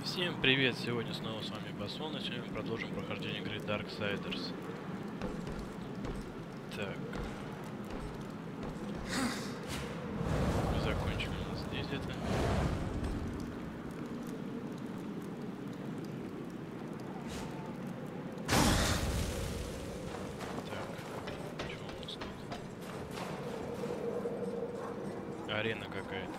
Всем привет! Сегодня снова с вами Басон, и сегодня мы продолжим прохождение игры Darksiders. Так. Мы закончим у нас здесь это. Так. Что у нас тут? Арена какая-то.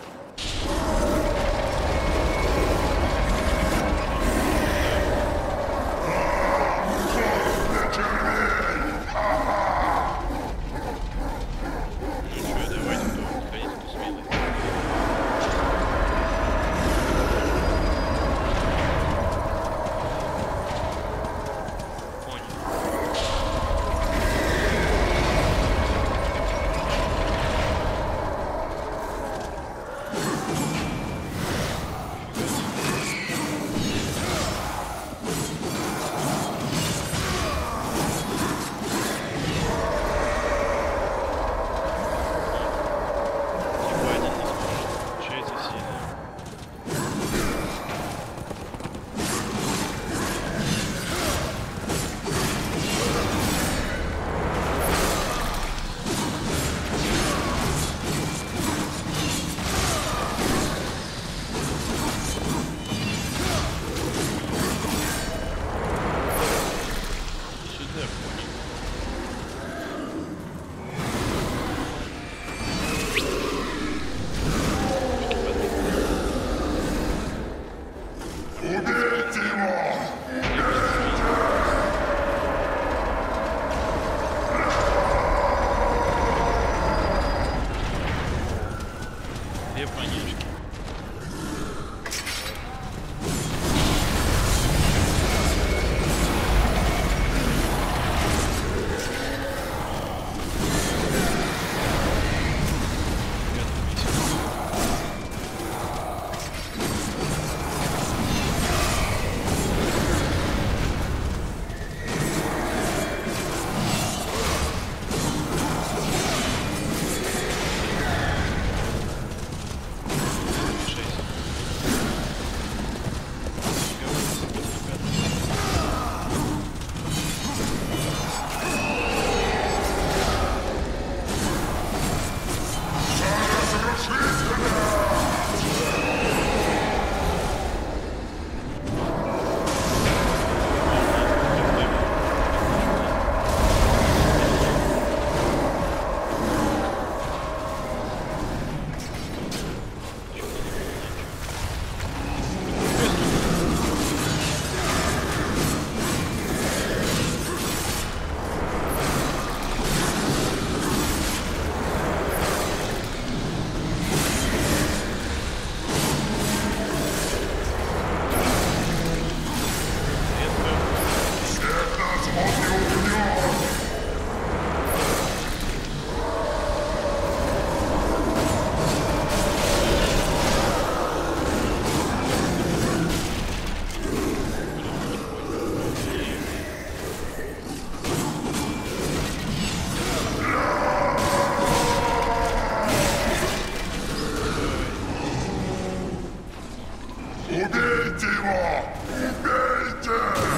Убейте его! Убейте!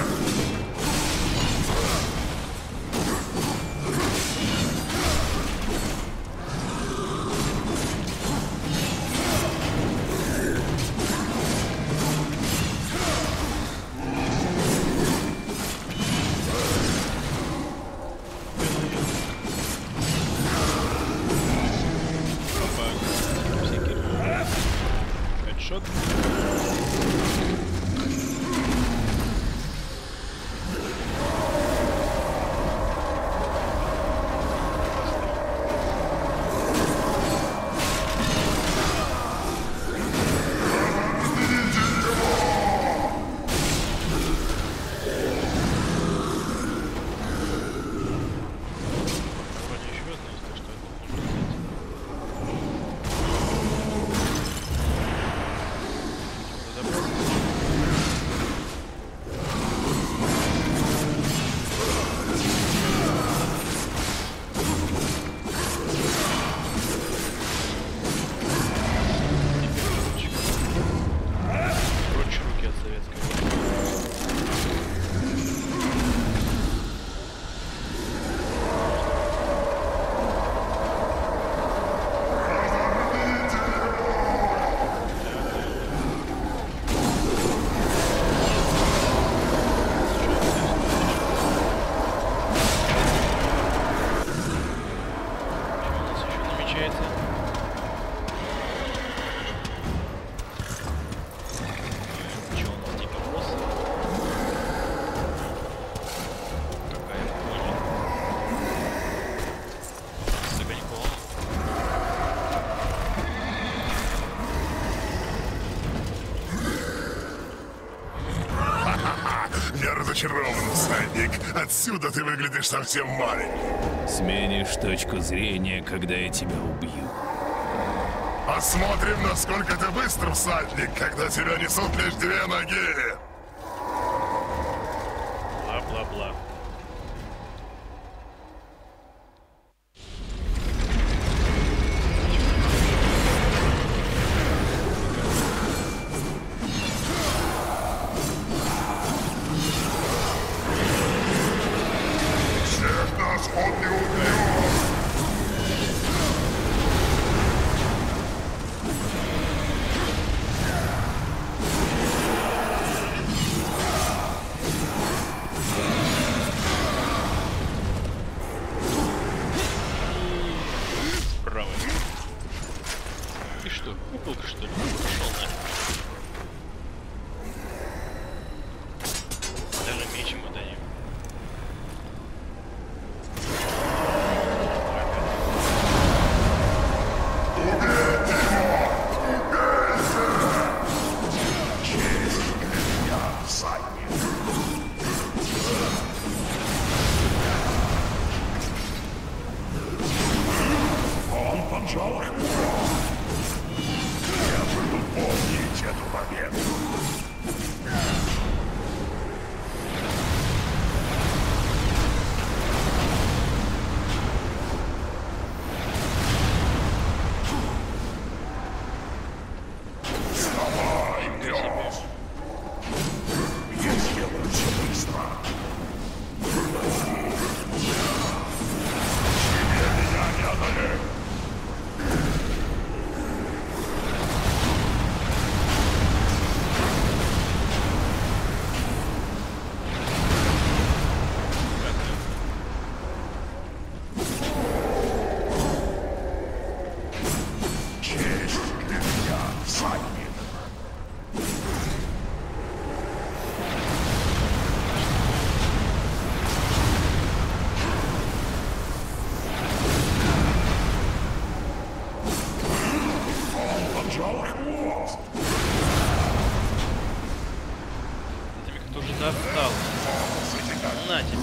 Хедшот. Вроде еще одна есть, так что это можно взять. Прочь руки разочарован, всадник. Отсюда ты выглядишь совсем маленьким. Сменишь точку зрения, когда я тебя убью. Посмотрим, насколько ты быстр, всадник, когда тебя несут лишь две ноги. Бла-бла-бла. Всех нас он не убьет. Правый. Ты что, куколка что ли? Пошел нафиг. Даже меч ему дадим. Он поджал хвост. Я буду помнить эту победу. Вставай, пес! Я сделаю все быстро. Тебе меня не одолеть. Честь для меня, всадник. Он поджал хвост. Тебе кто же достал? На тебе.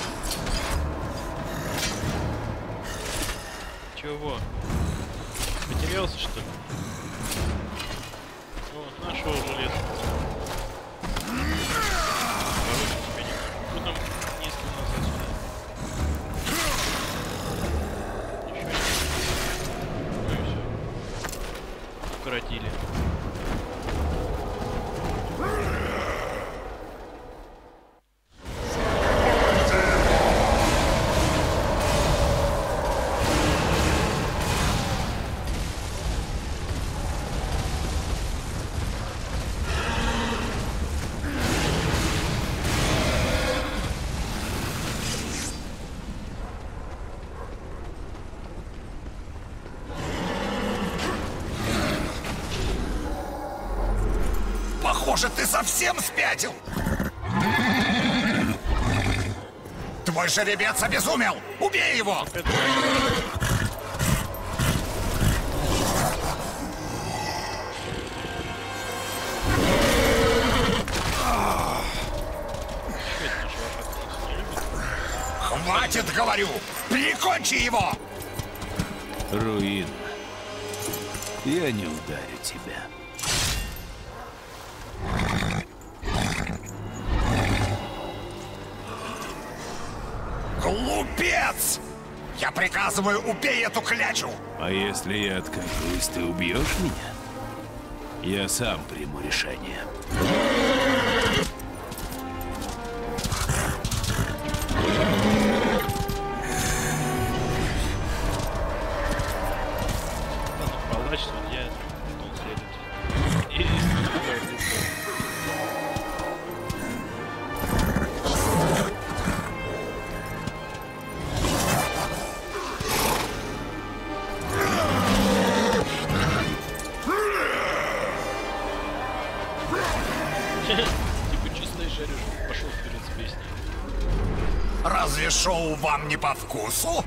Чего? Потерялся, что ли? О, нашел железо. Короче, тебя не могу. Что там несколько у нас отсюда? Ничего не. Ну и все. Укоротили. Похоже, ты совсем спятил! Твой жеребец обезумел! Убей его! Что это наш лошадка нас не любит? Хватит, говорю! Прикончи его! Руин. Я не ударю тебя. Глупец! Я приказываю, убей эту клячу! А если я откажусь, ты убьешь меня? Я сам приму решение. Ладно, палач, судья, потом следователь. И другая группа. Типа чисто жаришь, пошел вперед с песней. Разве шоу вам не по вкусу?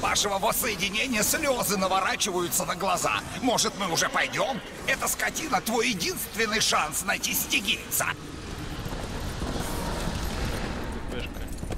вашего воссоединения слезы наворачиваются на глаза. Может, мы уже пойдем? Эта скотина твой единственный шанс найти стигийца. ППшка.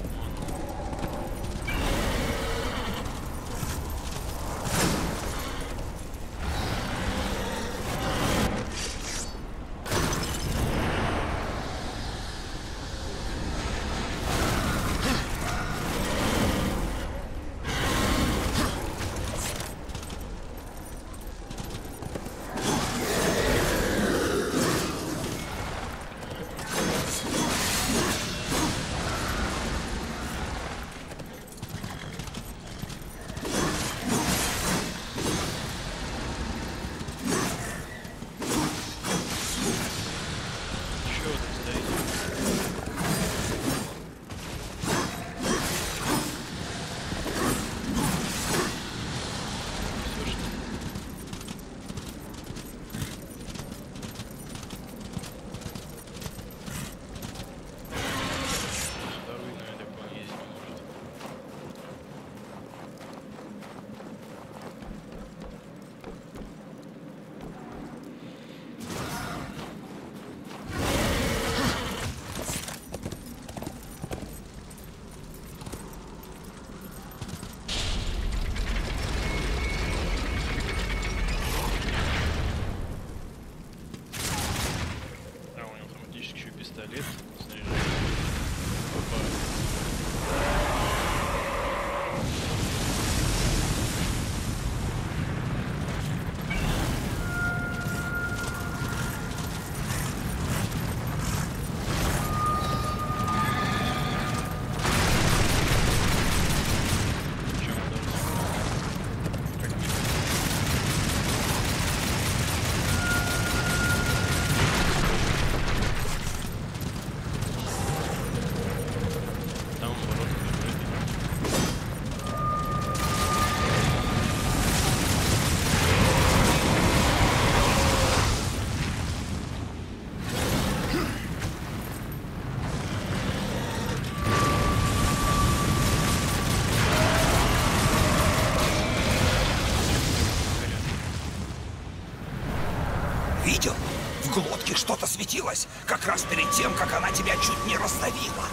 Пистолет, снаряжение. Опа. Видел? В глотке что-то светилось, как раз перед тем, как она тебя чуть не раздавила.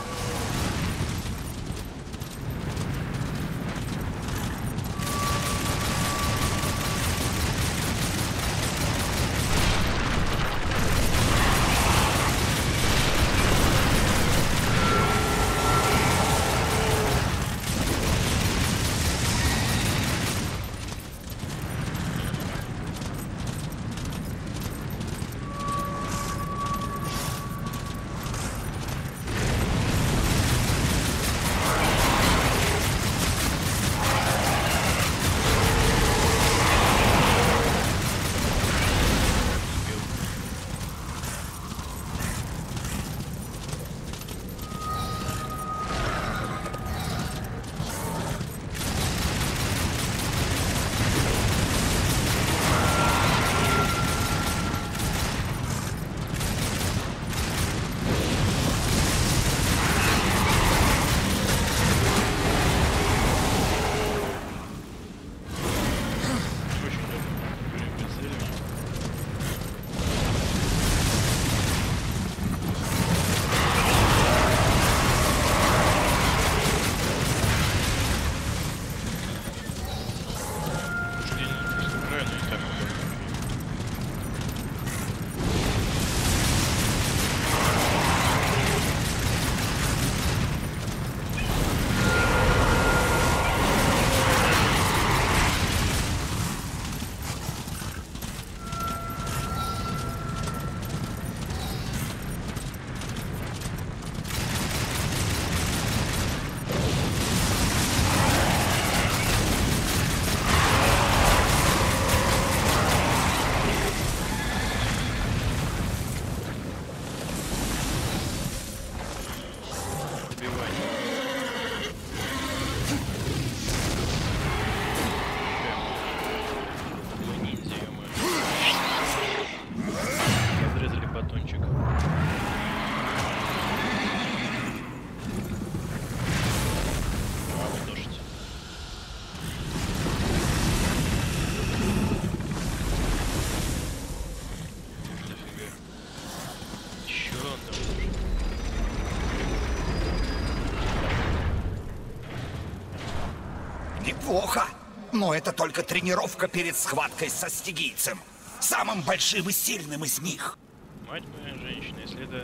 Но это только тренировка перед схваткой со стигийцем. Самым большим и сильным из них. Мать моя женщина, если это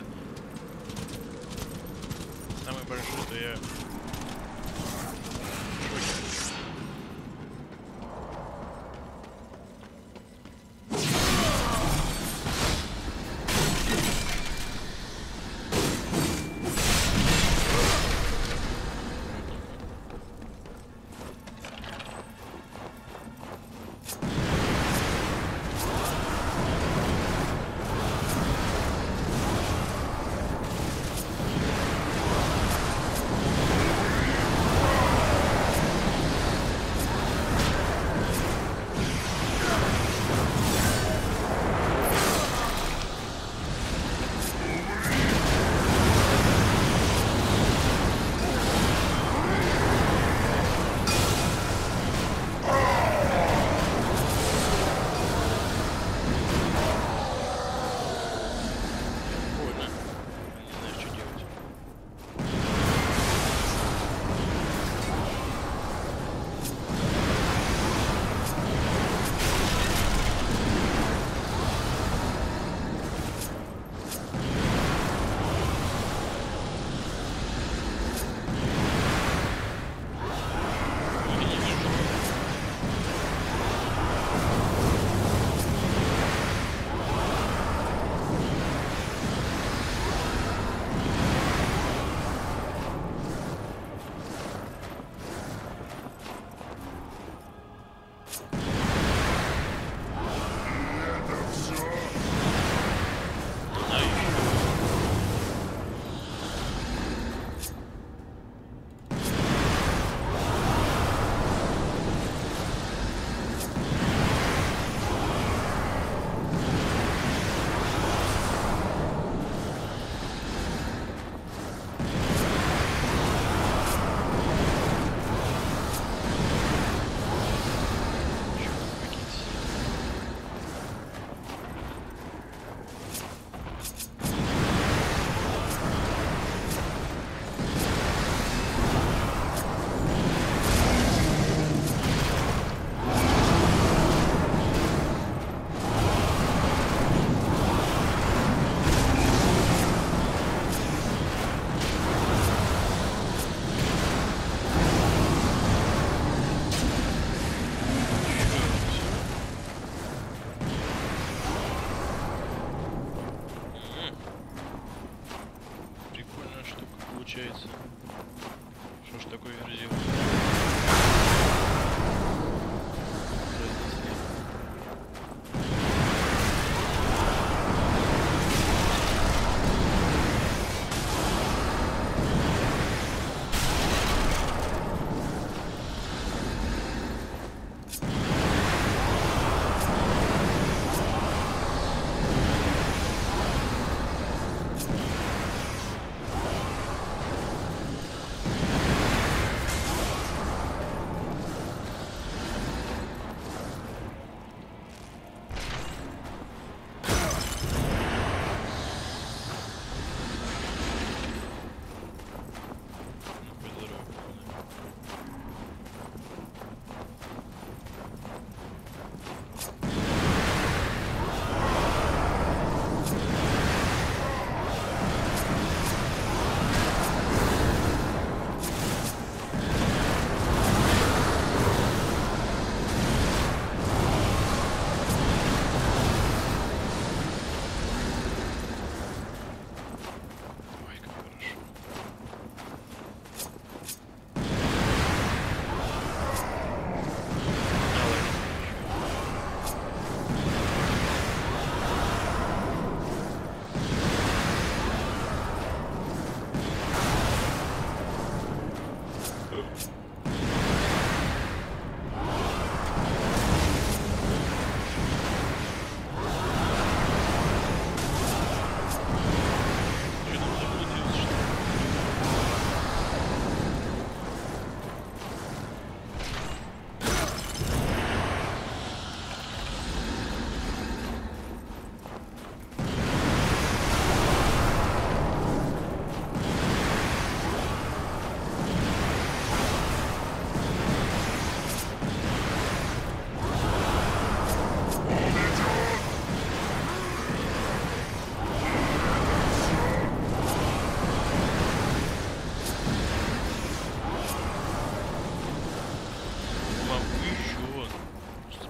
самый большой, то я...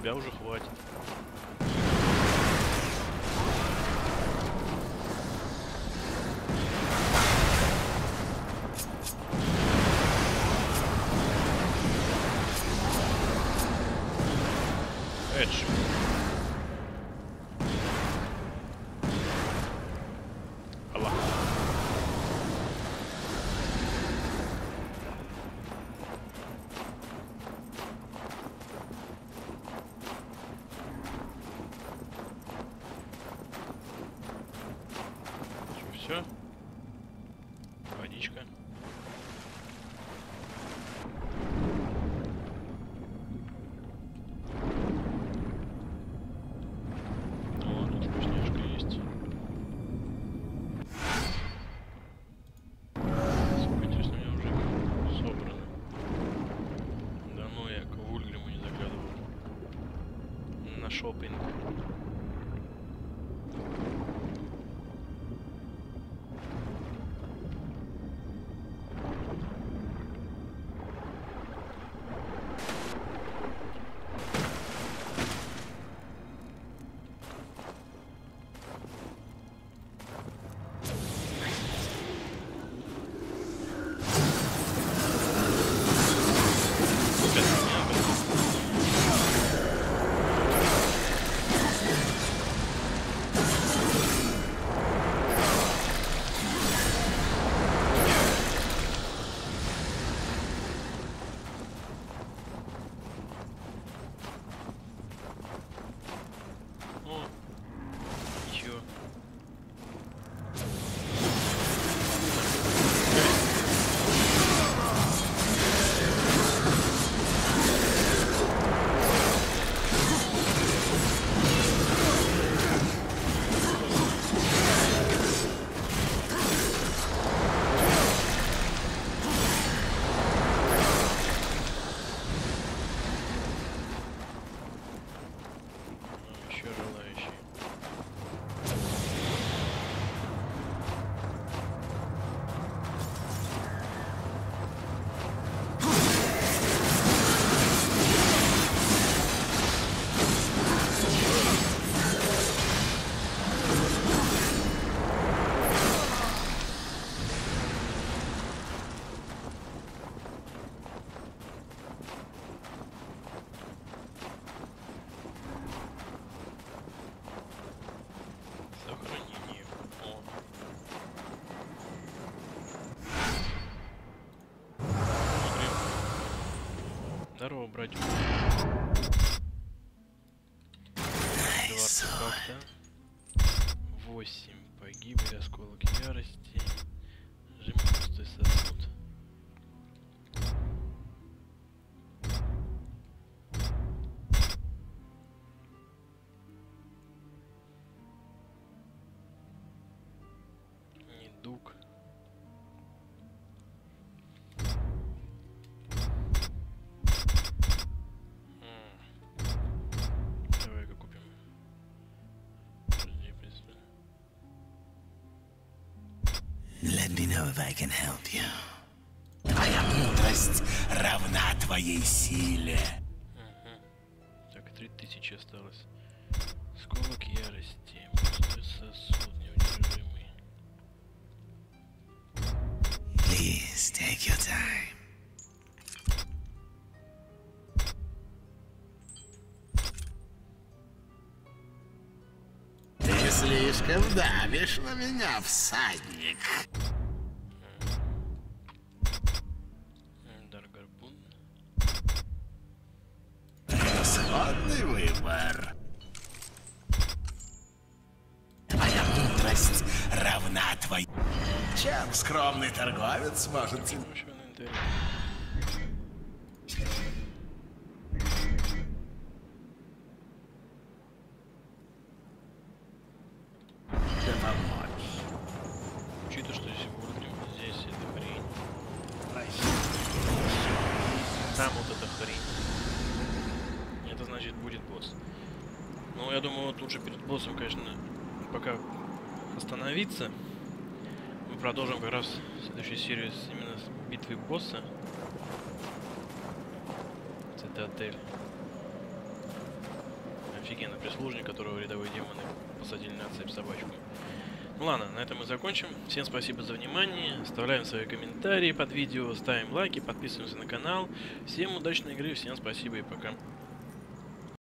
тебя уже хватит. Эдж. Аллах. Все. Водичка. О, тут вкусняшка есть. Сколько, интересно, у меня уже собрано. Да ну, я к Вульгриму не заглядывал. На шопинг. Здорово, братик. 20 как-то. 8 погибли, осколок ярости. Жим пустой сосуд. Недуг. Давай-ка купим. Подожди, присмотри. Let me know if I can help you. Твоя мудрость равна твоей силе. Так, 3000 осталось. Осколок ярости. Пустой сосуд неудержимый. Please take your time. Ты слишком давишь на меня, всадник. Даргарбун. Превосходный выбор. Твоя мудрость равна твоей. Чем скромный торговец может тебе... помочь? Учитывая, что здесь Вульгрим, здесь эта хрень. Там вот эта хрень. Это значит будет босс. Ну, я думаю, вот лучше перед боссом, конечно, пока остановиться. Мы продолжим как раз следующую серию именно с битвы босса. Цитадель. офигенный прислужник, которого рядовые демоны посадили на цепь собачку. Ну ладно, на этом мы закончим. Всем спасибо за внимание. Оставляем свои комментарии под видео, ставим лайки, подписываемся на канал. Всем удачной игры, всем спасибо и пока.